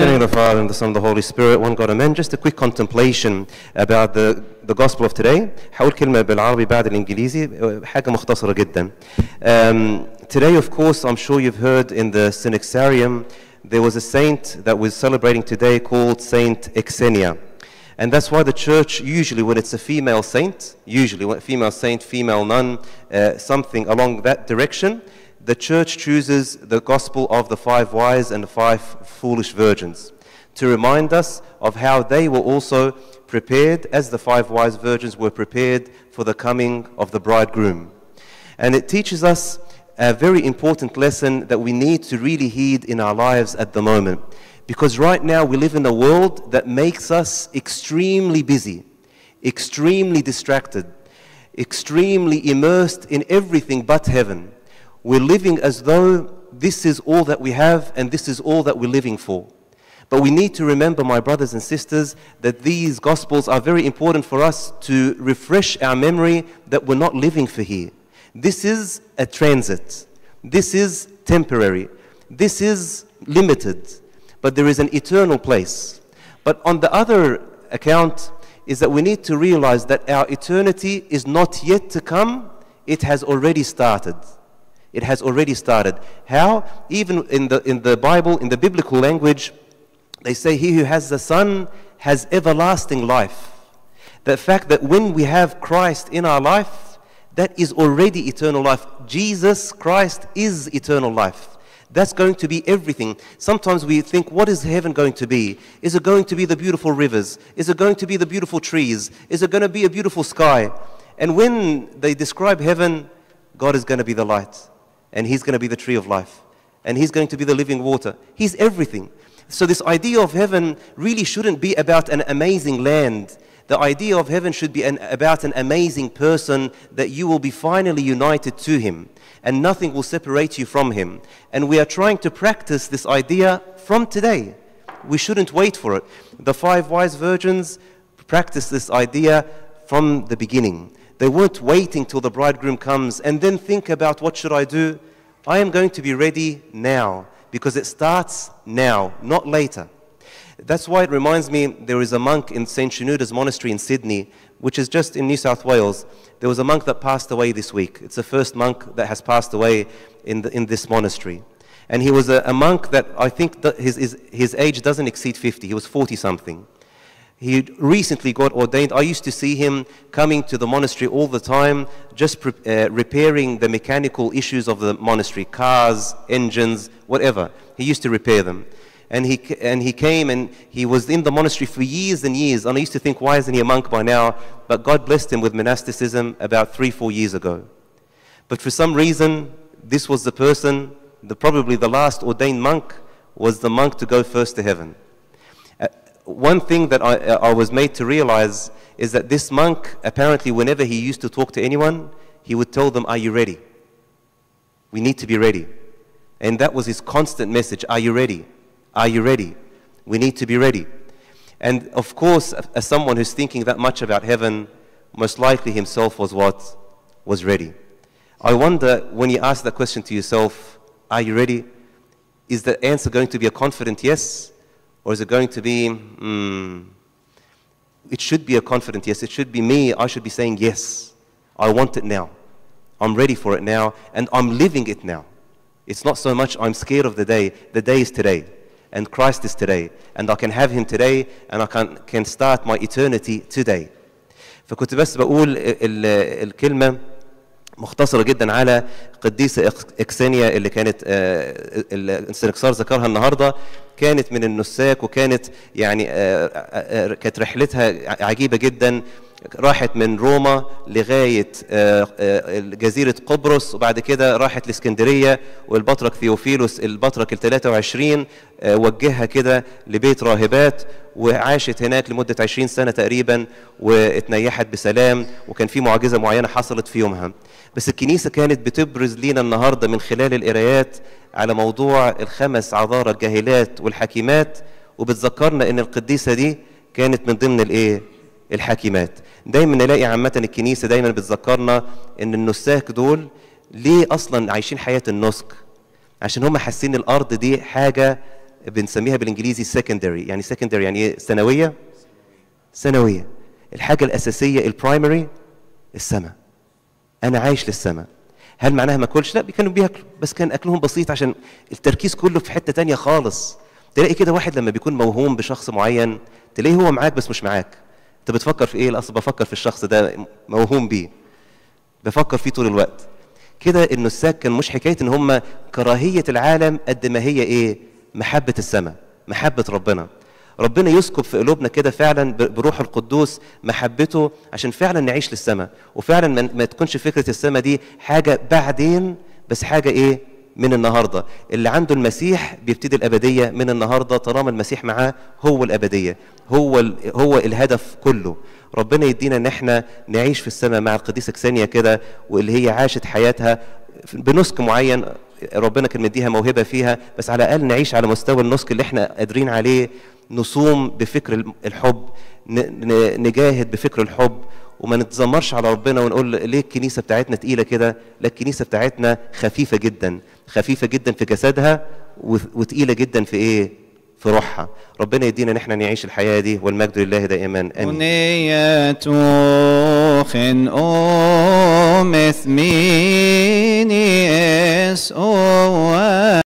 the name of the Father, and the Son, and the Holy Spirit, one God, amen. Just a quick contemplation about the gospel of today. هقول كلمة بالعربي بعد الإنجليزي حاجة مختصرة جدا. Today, of course, I'm sure you've heard in the Synaxarium, there was a saint that we're celebrating today called Saint Xenia. And that's why the church, usually when it's a female saint, female nun, something along that direction, the church chooses the gospel of the 5 wise and the 5 foolish virgins to remind us of how they were also prepared as the 5 wise virgins were prepared for the coming of the bridegroom. And it teaches us a very important lesson that we need to really heed in our lives at the moment. Because right now we live in a world that makes us extremely busy, extremely distracted, extremely immersed in everything but heaven. We're living as though this is all that we have and this is all that we're living for. But we need to remember, my brothers and sisters, that these Gospels are very important for us to refresh our memory that we're not living for here. This is a transit. This is temporary. This is limited. But there is an eternal place. But on the other account is that we need to realize that our eternity is not yet to come. It has already started. It has already started. How? Even in the Bible, in the biblical language, they say, he who has the Son has everlasting life. The fact that when we have Christ in our life, that is already eternal life. Jesus Christ is eternal life. That's going to be everything. Sometimes we think, what is heaven going to be? Is it going to be the beautiful rivers? Is it going to be the beautiful trees? Is it going to be a beautiful sky? And when they describe heaven, God is going to be the light. And He's going to be the tree of life. And He's going to be the living water. He's everything. So this idea of heaven really shouldn't be about an amazing land. The idea of heaven should be about an amazing person that you will be finally united to Him. And nothing will separate you from Him. And we are trying to practice this idea from today. We shouldn't wait for it. The 5 wise virgins practiced this idea from the beginning. They weren't waiting till the bridegroom comes and then think about, what should I do? I am going to be ready now, because it starts now, not later. That's why it reminds me, there is a monk in St. Shenouda's monastery in Sydney, which is just in New South Wales. There was a monk that passed away this week. It's the first monk that has passed away in this monastery. And he was a monk that I think that his age doesn't exceed 50. He was 40-something. He recently got ordained. I used to see him coming to the monastery all the time, just repairing the mechanical issues of the monastery, cars, engines, whatever. He used to repair them. And he came and he was in the monastery for years and years. And I used to think, why isn't he a monk by now? But God blessed him with monasticism about 3-4 years ago. But for some reason, this was the person, probably the last ordained monk, was the monk to go first to heaven. One thing that I was made to realize is that this monk, apparently whenever he used to talk to anyone, he would tell them, are you ready? We need to be ready. And that was his constant message, are you ready? Are you ready? We need to be ready. And of course, as someone who's thinking that much about heaven, most likely himself was ready. I wonder, when you ask that question to yourself, are you ready? Is the answer going to be a confident yes? Or is it going to be, it should be a confident yes. It should be me. I should be saying, yes, I want it now. I'm ready for it now, and I'm living it now. It's not so much I'm scared of the day. The day is today, and Christ is today, and I can have Him today, and I can start my eternity today. فكنت بس بقول الكلمة مختصرة جدا على قديسة إكسانيا اللي كانت السنكسار ذكرها النهاردة. كانت من النساك، وكانت يعني كانت رحلتها عجيبة جدا. راحت من روما لغاية جزيرة قبرص، وبعد كده راحت لإسكندرية، والبطرك ثيوفيلوس البطرك ال23 وجهها كده لبيت راهبات، وعاشت هناك لمدة 20 سنة تقريبا، واتنيحت بسلام، وكان في معجزة معينة حصلت في يومها. بس الكنيسة كانت بتبرز لينا النهاردة من خلال القرايات على موضوع ال5 عذارى الجاهلات والحكيمات، وبتذكرنا ان القديسة دي كانت من ضمن الحكيمات. دايما نلاقي عامة الكنيسة دايما بتذكرنا ان النساك دول ليه اصلا عايشين حياة النسك؟ عشان هم حاسين الارض دي حاجة بنسميها بالانجليزي secondary. يعني secondary يعني ايه؟ ثانويه. ثانويه. الحاجه الاساسيه البرايمري السماء. انا عايش للسماء. هل معناها ما اكلش؟ لا، كانوا بياكلوا بس كان اكلهم بسيط عشان التركيز كله في حته تانية خالص. تلاقي كده واحد لما بيكون موهوم بشخص معين تلاقيه هو معاك بس مش معاك. انت بتفكر في ايه؟ الاصل بفكر في الشخص ده موهوم بيه، بفكر فيه طول الوقت. كده انه الساك كان مش حكايه ان هم كراهيه العالم قد ما هي ايه؟ محبه السماء، محبه ربنا. ربنا يسكب في قلوبنا كده فعلا بروح القدوس محبته عشان فعلا نعيش للسماء، وفعلا ما تكونش فكره السماء دي حاجه بعدين، بس حاجه ايه؟ من النهارده. اللي عنده المسيح بيبتدي الابديه من النهارده، طالما المسيح معاه هو الابديه، هو الهدف كله. ربنا يدينا ان احنا نعيش في السماء مع القديسه كسانيا كده، واللي هي عاشت حياتها بنسك معين ربنا كان مديها موهبه فيها، بس على الاقل نعيش على مستوى النسك اللي احنا قادرين عليه. نصوم بفكر الحب، نجاهد بفكر الحب، وما نتذمرش على ربنا ونقول ليه الكنيسه بتاعتنا تقيله كده. لا، الكنيسه بتاعتنا خفيفه جدا، خفيفه جدا في جسدها وتقيله جدا في ايه؟ في روحها. ربنا يدينا ان احنا نعيش الحياه دي، والمجد لله دائما امين.